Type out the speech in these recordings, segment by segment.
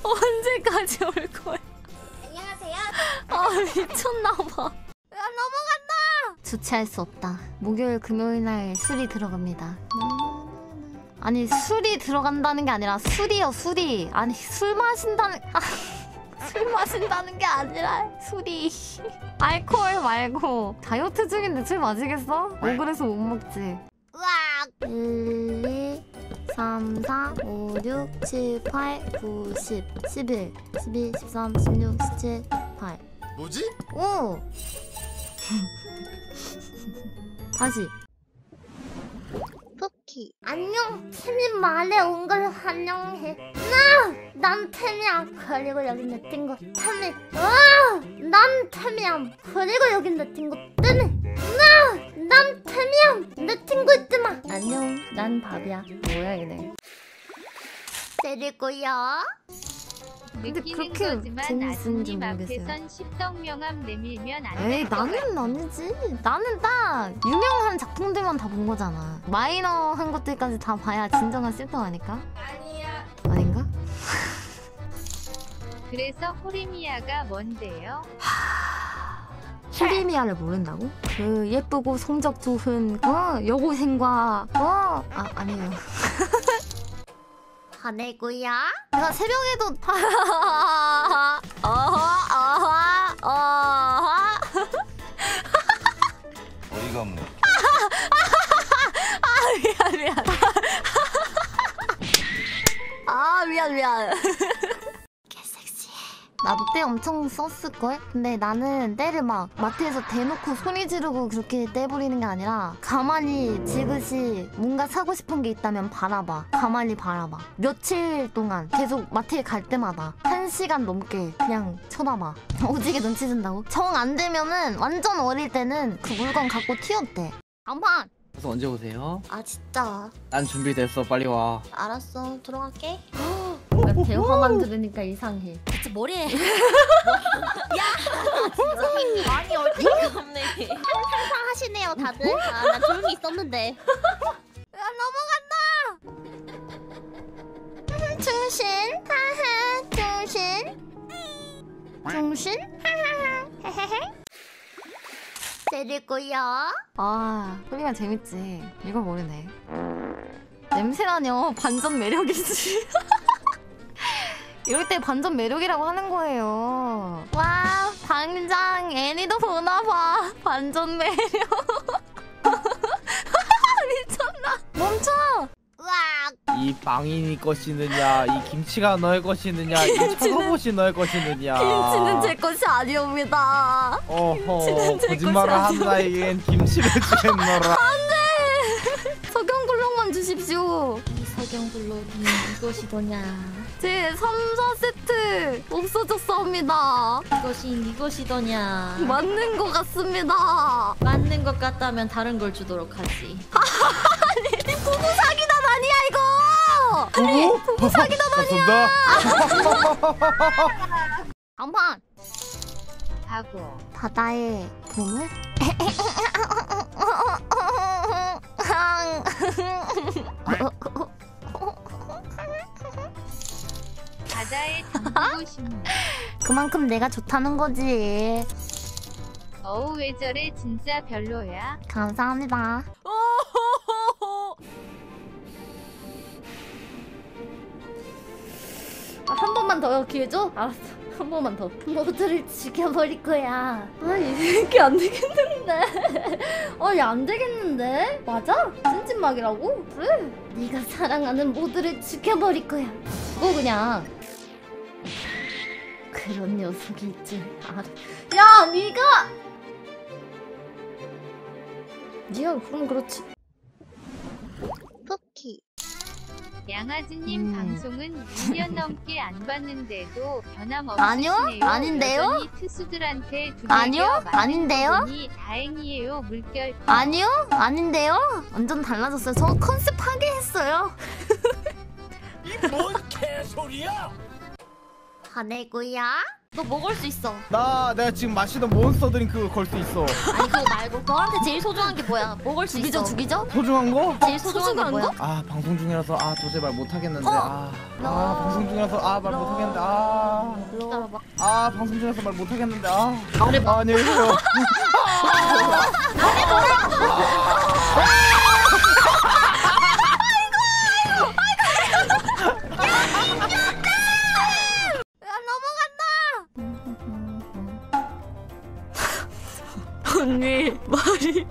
언제까지 올 거야? 안녕하세요. 아 미쳤나봐. 야 넘어간다. 주체할 수 없다. 목요일 금요일 날 술이 들어갑니다. 아니 술이 들어간다는 게 아니라 술이요 술이. 아니 술 마신다는 술 마신다는 게 아니라 술이. 알코올 말고. 다이어트 중인데 술 마시겠어? 억울해서 못 먹지. 으악. 1, 2, 3, 4, 5, 6, 7, 8, 9, 10, 11, 12, 13, 16, 17, 8. 뭐지? 오! 다시. 포키. 안녕. 태민 말에 온 걸 환영해. 난 태미야. 그리고 여기 내 친구 태미. 난 태미야. 그리고 여기 내 친구 뜨미. 난 태미야. 내 친구 있지마. 안녕, 난 밥이야. 뭐야 이네. 때리고요. 근데 느끼는 그렇게 거지만 재밌는지 아드님 모르겠어요. 앞에선 십덕명함 내밀면 안 에이 될 것 같아. 나는 아니지. 나는 딱 유명한 작품들만 다 본 거잖아. 마이너한 것들까지 다 봐야 진정한 씹덕 아닐까? 아니야. 아닌가? 그래서 호리미아가 뭔데요? 히리미아를 모른다고? 그 예쁘고 성적 좋은 여고생과 아니에요. 화내고요. 내가 새벽에도 어이가 없네. 미안. 개섹시해. 나도 때 엄청 썼을걸? 근데 나는 때를 막 마트에서 대놓고 소리 지르고 그렇게 떼버리는 게 아니라 가만히 지그시 뭔가 사고 싶은 게 있다면 바라봐. 가만히 바라봐. 며칠 동안 계속 마트에 갈 때마다 1시간 넘게 그냥 쳐다봐. 오지게 눈치 준다고? 정 안 되면은 완전 어릴 때는 그 물건 갖고 튀었대. 간판! 그래서 언제 오세요? 아 진짜. 난 준비됐어. 빨리 와. 알았어. 들어갈게. 나 대화만 들으니까 이상해. 진짜 머리에. 아니 어이가 없네. 상상하시네요 다들. 나 조용히 있었는데. 야 넘어간다. 중신 하하 중신 때리고요. 아 소리가 재밌지. 이걸 모르네. 냄새나뇨. 반전 매력이지. 이럴 때 반전 매력이라고 하는 거예요. 와 당장 애니도 보나봐. 반전 매력. 미쳤나. 멈춰. 으악. 이 빵이 것이느냐, 이 김치가 너의 것이느냐, 이 차가봇이 너의 것이느냐. 김치는 제 것이 아니옵니다. 어허, 제 거짓말을 것이 한 나에겐 김치를 주겠노라. 석영굴록만 주십시오. 이 석영불로 이것이더냐. 제 3, 4세트 없어졌습니다. 이것이더냐. 맞는 것 같습니다. 맞는 것 같다면 다른 걸 주도록 하지. 부부 사기단 아니야 이거. 아니 부부 사기단 아니야. 간판. 하고 바다의 보물? 바다에 담그고 싶네. 그만큼 내가 좋다는 거지. 어우 왜 저래 진짜 별로야. 감사합니다. 한 번만 더 기회 줘? 알았어. 한 번만 더. 모두를 죽여버릴 거야. 이게 안 되겠는데. 이게 안 되겠는데? 맞아? 찐찐막이라고? 그래. 네가 사랑하는 모두를 죽여버릴 거야. 죽어 그냥. 그런 녀석이 있지. 야, 네가 그럼 그렇지. 포키. 양아지님 방송은 2년 넘게 안 봤는데도 변함없이 아니요? 시네요. 아닌데요? 여전히 투수들한테 아니요? 두들겨 맞는 아닌데요? 거 보니 다행이에요. 물결. 아니요? 아닌데요? 완전 달라졌어요. 저 컨셉 파괴했어요. 이 뭔 개소리야? 화내고요. 너 먹을 수 있어. 내가 지금 마시던 몬스터 드링크 걸 수 있어. 아니 그거 말고 너한테 제일 소중한 게 뭐야? 먹을 수 있어. 죽이죠? 소중한 거? 제일 소중한 게 뭐야? 아 방송 중이라서 도저히 말 못하겠는데. 너. 방송 중이라서 말 못하겠는데. 기다려봐. 방송 중이라서 말 못하겠는데. 말해봐. 안녕히 계세요. 언니 말이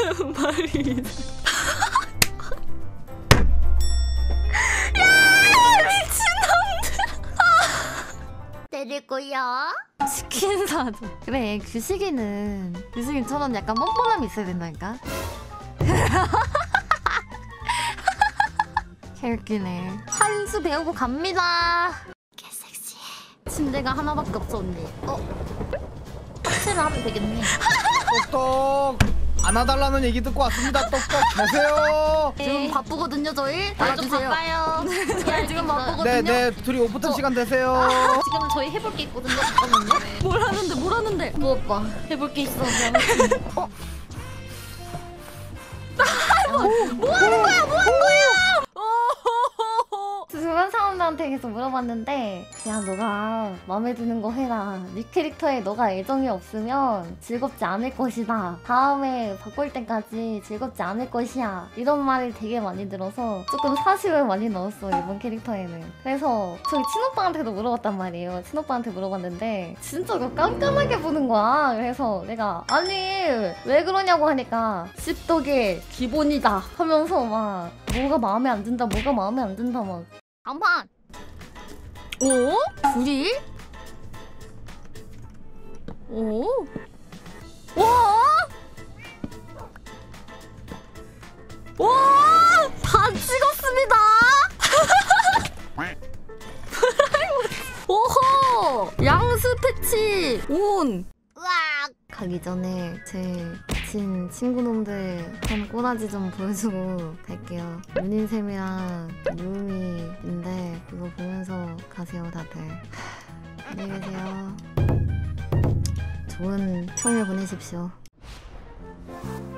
때리고요. 치킨 사줘. 그래 규식이처럼 약간 뻔뻔함이 있어야 된다니까. 개웃기네. 한 수 배우고 갑니다. 개섹시해. 침대가 하나밖에 없어 언니. 터치를 하면 되겠네. 똑똑 안아달라는 얘기 듣고 왔습니다. 똑똑 계세요. 지금 바쁘거든요 저희. 좀 나와주세요. 바빠요. 지금 바쁘거든요. 네 둘이 오프터 시간 되세요. 지금 저희 해볼 게 있거든요. 잠깐만요. 뭘 하는데? 뭐 오빠 해볼 게 있어. 주변 사람들한테 계속 물어봤는데 그냥 너가 마음에 드는 거 해라. 네 캐릭터에 너가 애정이 없으면 즐겁지 않을 것이다. 다음에 바꿀 때까지 즐겁지 않을 것이야. 이런 말을 되게 많이 들어서 조금 사심을 많이 넣었어 이번 캐릭터에는. 그래서 저희 친오빠한테도 물어봤단 말이에요. 친오빠한테 물어봤는데 진짜 이거 깜깜하게 보는 거야. 그래서 내가 아니 왜 그러냐고 하니까 씹덕의 기본이다 하면서 막 뭐가 마음에 안 든다 막 간판. 오? 둘이? 오? 와! 와! 다 찍었습니다! 오호! 양수 패치 온! 으악. 가기 전에 제 미친 친구놈들 한 꼬라지 좀 보여주고 갈게요. 윤인샘이랑 유미인데 이거 보면서 가세요 다들. 안녕히 계세요. 좋은 평일 보내십시오.